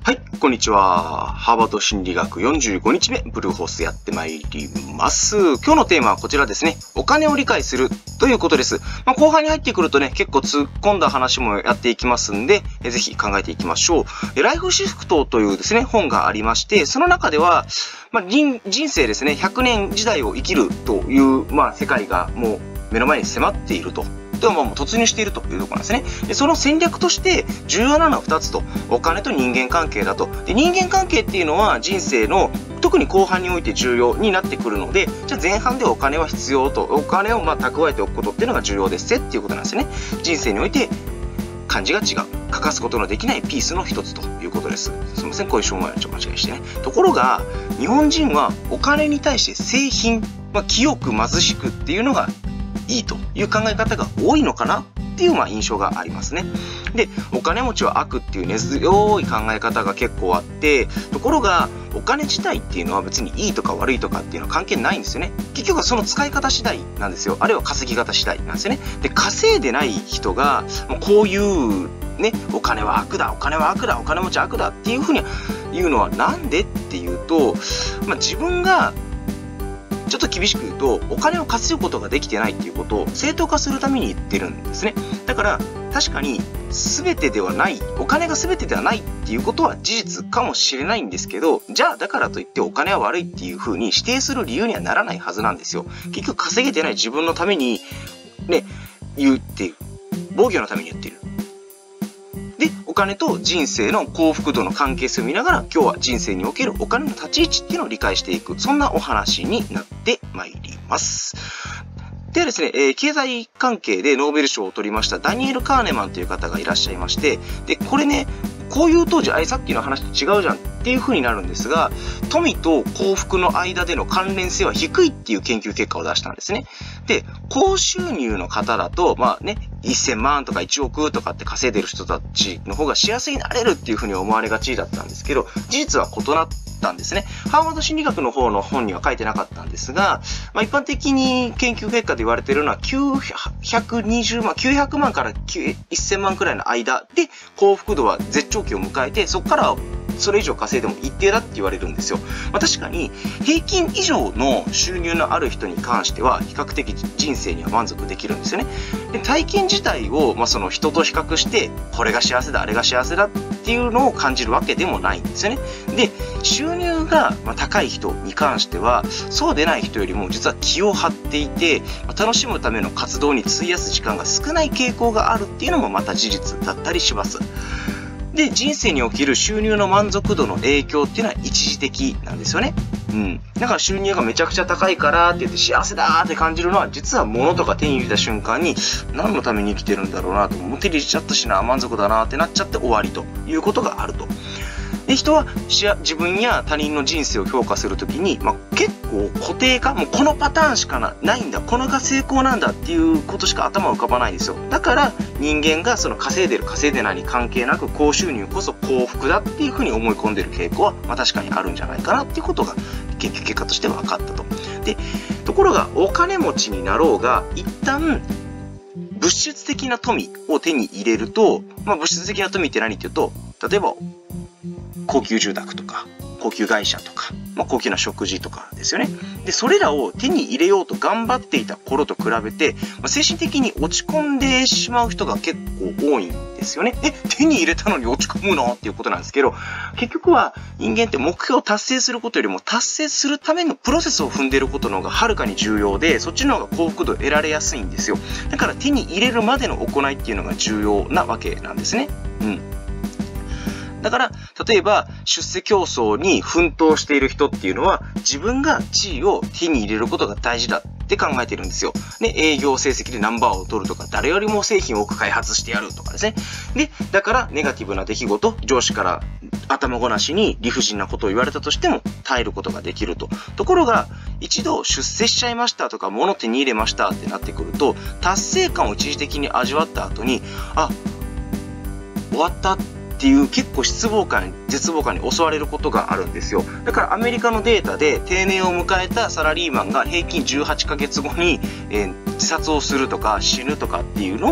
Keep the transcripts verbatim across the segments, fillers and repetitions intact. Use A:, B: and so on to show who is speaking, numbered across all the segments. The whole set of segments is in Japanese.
A: はい、こんにちは。ハーバード心理学よんじゅうごにちめ、ブルーホースやってまいります。今日のテーマはこちらですね。お金を理解するということです。まあ、後半に入ってくるとね、結構突っ込んだ話もやっていきますんで、えぜひ考えていきましょう。ライフシフトというですね、本がありまして、その中では、まあ、人, 人生ですね、ひゃくねん時代を生きるという、まあ、世界がもう目の前に迫っていると。でももう突入しているというところなんですね。で、その戦略として重要なのはふたつと、お金と人間関係だと。で、人間関係っていうのは人生の特に後半において重要になってくるので、じゃあ前半でお金は必要と、お金をまあ蓄えておくことっていうのが重要ですっていうことなんですね。人生において漢字が違う。欠かすことのできないピースの一つということです。すみません、こういうしょうもないのちょっと間違いしてね。ところが、日本人はお金に対して製品、まあ、清く貧しくっていうのがいいという考え方が多いのかなっていうまあ印象がありますね。で、お金持ちは悪っていう根強い考え方が結構あって、ところがお金自体っていうのは別にいいとか悪いとかっていうのは関係ないんですよね。結局はその使い方次第なんですよ。あるいは稼ぎ方次第なんですよね。で、稼いでない人がもうこういうね、お金は悪だ、お金は悪だ、お金持ちは悪だっていうふうに言うのはなんでっていうと、まあ、自分がちょっと厳しく言うと、お金を稼ぐことができてないっていうことを正当化するために言ってるんですね。だから、確かに全てではない、お金が全てではないっていうことは事実かもしれないんですけど、じゃあだからといってお金は悪いっていうふうに指定する理由にはならないはずなんですよ。結局稼げてない自分のために、ね、言うっていう。防御のために言ってる。で、お金と人生の幸福度の関係性を見ながら、今日は人生におけるお金の立ち位置っていうのを理解していく、そんなお話になってまいります。ではですね、えー、経済関係でノーベル賞を取りましたダニエル・カーネマンという方がいらっしゃいまして、で、これね、こういう当時、あれさっきの話と違うじゃんっていう風になるんですが、富と幸福の間での関連性は低いっていう研究結果を出したんですね。で、高収入の方だと、まあね、せんまんとかいちおくとかって稼いでる人たちの方が幸せになれるっていう風に思われがちだったんですけど、事実は異なったんですね。ハーバード心理学の方の本には書いてなかったんですが、まあ、一般的に研究結果で言われているのはきゅうひゃくにじゅうまん、きゅうひゃくまんからせんまんくらいの間で幸福度は絶頂期を迎えて、そこからはそれ以上稼いでも一定だって言われるんですよ。まあ、確かに平均以上の収入のある人に関しては比較的人生には満足できるんですよね。で、体験自体を、まあ、その人と比較してこれが幸せだあれが幸せだっていうのを感じるわけでもないんですよね。で、収入が高い人に関してはそうでない人よりも実は気を張っていて、楽しむための活動に費やす時間が少ない傾向があるっていうのもまた事実だったりします。で、人生における収入の満足度の影響っていうのは一時的なんですよね。うん。だから収入がめちゃくちゃ高いからって言って幸せだーって感じるのは、実は物とか手に入れた瞬間に何のために生きてるんだろうなと、もう手に入れちゃったしな、満足だなってなっちゃって終わりということがあると。で、人は自分や他人の人生を評価するときに、まあ、結構固定化、もうこのパターンしかなないんだ、このが成功なんだっていうことしか頭浮かばないんですよ。だから人間がその稼いでる稼いでないに関係なく高収入こそ幸福だっていうふうに思い込んでる傾向は、まあ、確かにあるんじゃないかなっていうことが研究結果として分かったと。で、ところがお金持ちになろうが一旦物質的な富を手に入れると、まあ、物質的な富って何っていうと、例えば高級住宅とか高級外車とか、まあ、高級な食事とかですよね。で、それらを手に入れようと頑張っていた頃と比べて、まあ、精神的に落ち込んでしまう人が結構多いんですよね。え、手に入れたのに落ち込むのっていうことなんですけど、結局は人間って目標を達成することよりも達成するためのプロセスを踏んでいることの方がはるかに重要で、そっちの方が幸福度を得られやすいんですよ。だから手に入れるまでの行いっていうのが重要なわけなんですね。うん。だから、例えば、出世競争に奮闘している人っていうのは、自分が地位を手に入れることが大事だって考えてるんですよ。で、営業成績でナンバーを取るとか、誰よりも製品を多く開発してやるとかですね。で、だから、ネガティブな出来事、上司から頭ごなしに理不尽なことを言われたとしても、耐えることができると。ところが、一度出世しちゃいましたとか、物手に入れましたってなってくると、達成感を一時的に味わった後に、あ、終わったっていう結構失望感、絶望感に襲われることがあるんですよ。だからアメリカのデータで定年を迎えたサラリーマンが平均じゅうはちかげつごに、えー、自殺をするとか死ぬとかっていうのを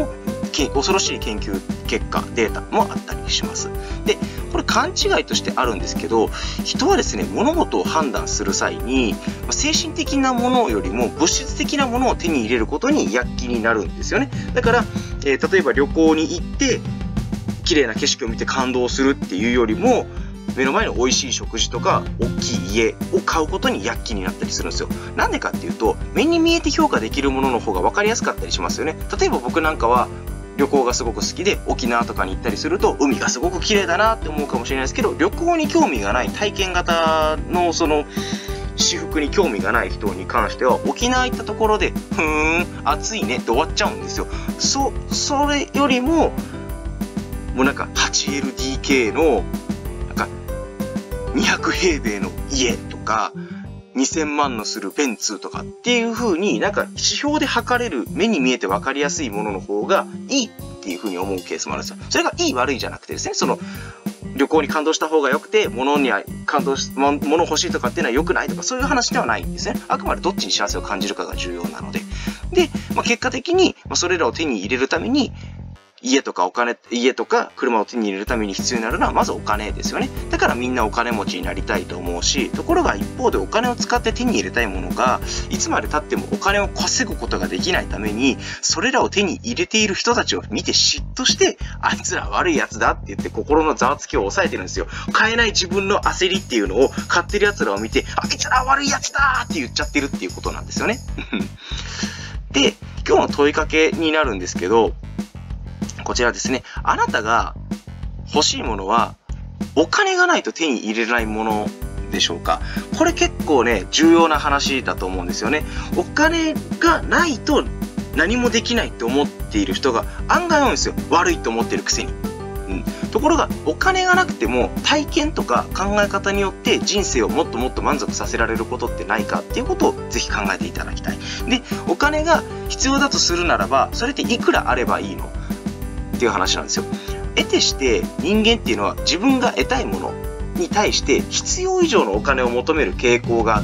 A: け恐ろしい研究結果、データもあったりします。で、これ勘違いとしてあるんですけど、人はですね、物事を判断する際に、精神的なものよりも物質的なものを手に入れることに躍起になるんですよね。だから、えー、例えば旅行に行って、綺麗な景色を見て感動するっていうよりも、目の前の美味しい食事とか大きい家を買うことに躍起になったりするんですよ。なんでかっていうと、目に見えて評価できるものの方が分かりやすかったりしますよね。例えば僕なんかは旅行がすごく好きで沖縄とかに行ったりすると海がすごく綺麗だなって思うかもしれないですけど、旅行に興味がない体験型のその私服に興味がない人に関しては沖縄行ったところでふーん暑いねって終わっちゃうんですよ。そそれよりももうなんか はちエルディーケー のにひゃくへいべいの家とかにせんまんのするベンツとかっていう風になんか指標で測れる目に見えて分かりやすいものの方がいいっていう風に思うケースもあるんですよ。それがいい悪いじゃなくてですね、その旅行に感動した方が良くて物には感動し物欲しいとかっていうのは良くないとかそういう話ではないんですね。あくまでどっちに幸せを感じるかが重要なので。で、まあ、結果的にそれらを手に入れるために家とかお金、家とか車を手に入れるために必要になるのはまずお金ですよね。だからみんなお金持ちになりたいと思うし、ところが一方でお金を使って手に入れたいものが、いつまで経ってもお金を稼ぐことができないために、それらを手に入れている人たちを見て嫉妬して、あいつら悪いやつだって言って心のざわつきを抑えてるんですよ。買えない自分の焦りっていうのを買ってる奴らを見て、あいつら悪いやつだって言っちゃってるっていうことなんですよね。で、今日の問いかけになるんですけど、こちらですね。あなたが欲しいものはお金がないと手に入れないものでしょうか？これ結構ね、重要な話だと思うんですよね。お金がないと何もできないって思っている人が案外多いんですよ。悪いと思ってるくせに。うん、ところがお金がなくても体験とか考え方によって人生をもっともっと満足させられることってないかっていうことをぜひ考えていただきたい。で、お金が必要だとするならば、それっていくらあればいいの？っていう話なんですよ。得てして人間っていうのは自分が得たいものに対して必要以上のお金を求める傾向があって、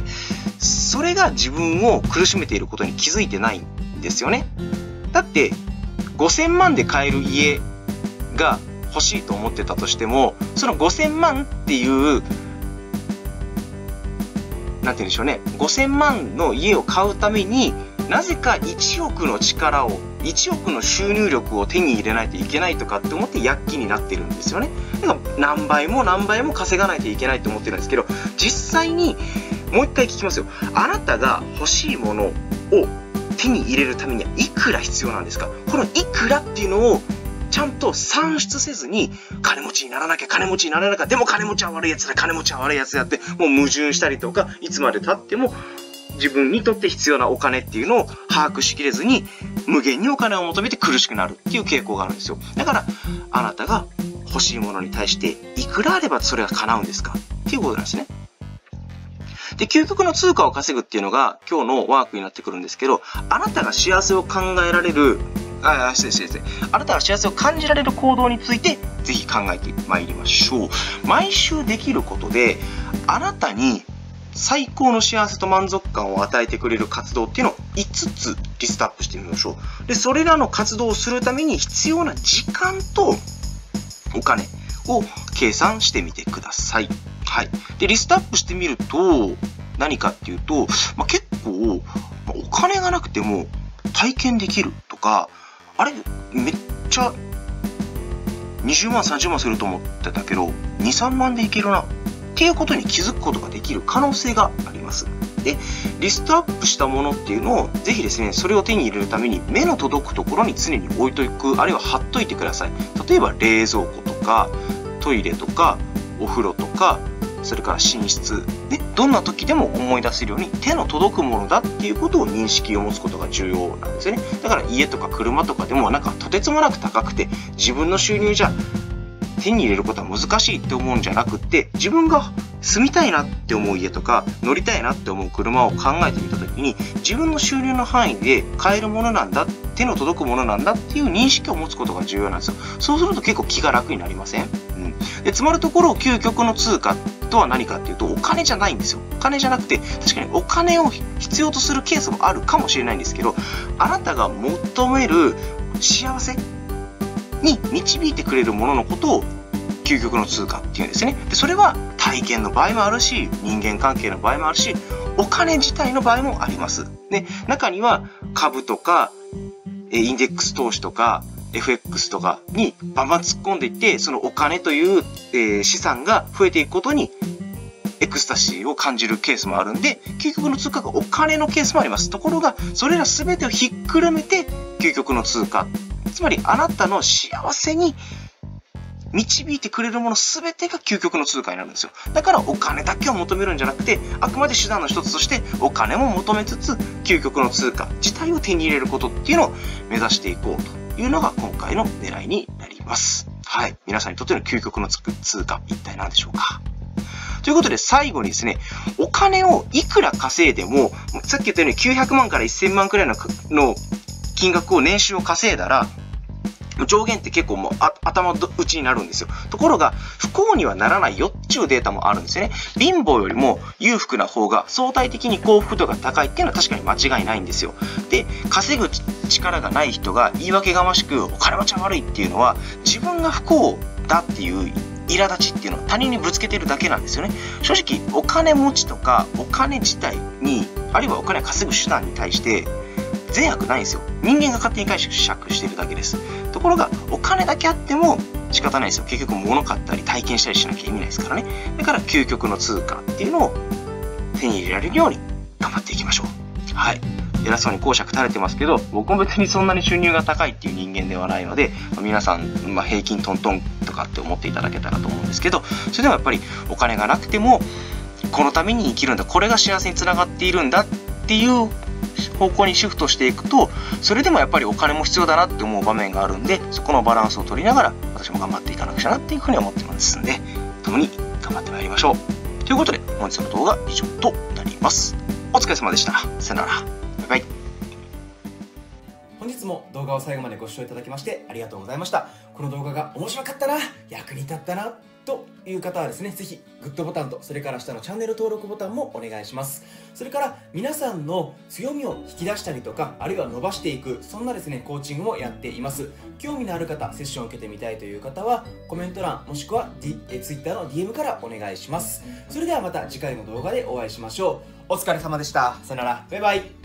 A: それが自分を苦しめていることに気づいてないんですよね。だってごせんまんで買える家が欲しいと思ってたとしても、そのごせんまんっていうなんて言うんでしょうね、ごせんまんの家を買うためになぜかいちおくの力をいちおくの収入力を手に入れないといけないとかって思って躍起になってるんですよね。だから何倍も何倍も稼がないといけないと思ってるんですけど、実際にもう一回聞きますよ。あなたが欲しいものを手に入れるためにはいくら必要なんですか？このいくらっていうのをちゃんと算出せずに、金持ちにならなきゃ、金持ちにならなきゃ、でも金持ちは悪いやつだ、金持ちは悪いやつだって、もう矛盾したりとか、いつまで経っても自分にとって必要なお金っていうのを把握しきれずに、無限にお金を求めて苦しくなるっていう傾向があるんですよ。だから、あなたが欲しいものに対して、いくらあればそれが叶うんですかっていうことなんですね。で、究極の通貨を稼ぐっていうのが今日のワークになってくるんですけど、あなたが幸せを考えられる、あ、失礼失礼失礼。あなたが幸せを感じられる行動について、ぜひ考えてまいりましょう。毎週できることで、あなたに最高の幸せと満足感を与えてくれる活動っていうのをいつつリストアップしてみましょう。で、それらの活動をするために必要な時間とお金を計算してみてください。はい。で、リストアップしてみると、何かっていうと、まあ、結構、まあ、お金がなくても体験できるとか、あれ、めっちゃにじゅうまん、さんじゅうまんすると思ってたけど、に、さんまんでいけるなっていうことに気づくことができる可能性があります。で、リストアップしたものっていうのを、ぜひですね、それを手に入れるために目の届くところに常に置いとく、あるいは貼っといてください。例えば冷蔵庫とか、トイレとか、お風呂とか、それから寝室でどんな時でも思い出せるように手の届くものだっていうことを認識を持つことが重要なんですよね。だから家とか車とかでもなんかとてつもなく高くて自分の収入じゃ手に入れることは難しいって思うんじゃなくって、自分が住みたいなって思う家とか乗りたいなって思う車を考えてみた時に、自分の収入の範囲で買えるものなんだ、手の届くものなんだっていう認識を持つことが重要なんですよ。そうすると結構気が楽になりません？うん。で、つまるところ究極の通貨とは何かっていうと、お金じゃないんですよ。お金じゃなくて、確かにお金を必要とするケースもあるかもしれないんですけど、あなたが求める幸せに導いてくれるもののことを究極の通貨っていうんですね。で、それは体験の場合もあるし、人間関係の場合もあるし、お金自体の場合もあります。で、中には株とか、インデックス投資とか、エフエックス とかにバンバン突っ込んでいって、そのお金という、えー、資産が増えていくことにエクスタシーを感じるケースもあるんで、究極の通貨がお金のケースもあります。ところが、それら全てをひっくるめて究極の通貨。つまり、あなたの幸せに導いてくれるもの全てが究極の通貨になるんですよ。だからお金だけを求めるんじゃなくて、あくまで手段の一つとしてお金も求めつつ、究極の通貨自体を手に入れることっていうのを目指していこうというのが今回の狙いになります。はい。皆さんにとっての究極の通貨、一体何でしょうか。ということで最後にですね、お金をいくら稼いでも、さっき言ったようにきゅうひゃくまんからせんまんくらいのの金額を年収を稼いだら、上限って結構もう頭打ちになるんですよ。ところが、不幸にはならないよっていうデータもあるんですよね。貧乏よりも裕福な方が相対的に幸福度が高いっていうのは確かに間違いないんですよ。で、稼ぐ力がない人が言い訳がましくお金持ちは悪いっていうのは、自分が不幸だっていう苛立ちっていうのを他人にぶつけてるだけなんですよね。正直、お金持ちとかお金自体に、あるいはお金を稼ぐ手段に対して、善悪ないんですよ。人間が勝手に解釈してるだけです。ところが、お金だけあっても仕方ないですよ。結局物買ったり体験したりしなきゃ意味ないですからね。だから究極の通貨っていうのを手に入れられるように頑張っていきましょう。はい。偉そうに講釈垂れてますけど、僕も別にそんなに収入が高いっていう人間ではないので、皆さん、まあ、平均トントンとかって思っていただけたらと思うんですけど、それでもやっぱりお金がなくても、このために生きるんだ、これが幸せにつながっているんだっていう方向にシフトしていくと、それでもやっぱりお金も必要だなって思う場面があるんで、そこのバランスを取りながら私も頑張っていかなくちゃなっていうふうに思ってますんで、共に頑張ってまいりましょう。ということで本日の動画は以上となります。お疲れ様でした。さよなら。バイバイ。
B: 本日も動画を最後までご視聴いただきましてありがとうございました。この動画が面白かったな、役に立ったなという方はですね、ぜひグッドボタンと、それから下のチャンネル登録ボタンもお願いします。それから皆さんの強みを引き出したりとか、あるいは伸ばしていく、そんなですねコーチングもやっています。興味のある方、セッションを受けてみたいという方はコメント欄もしくは、D、え Twitter の ディーエム からお願いします。それではまた次回の動画でお会いしましょう。お疲れ様でした。さよなら。バイバイ。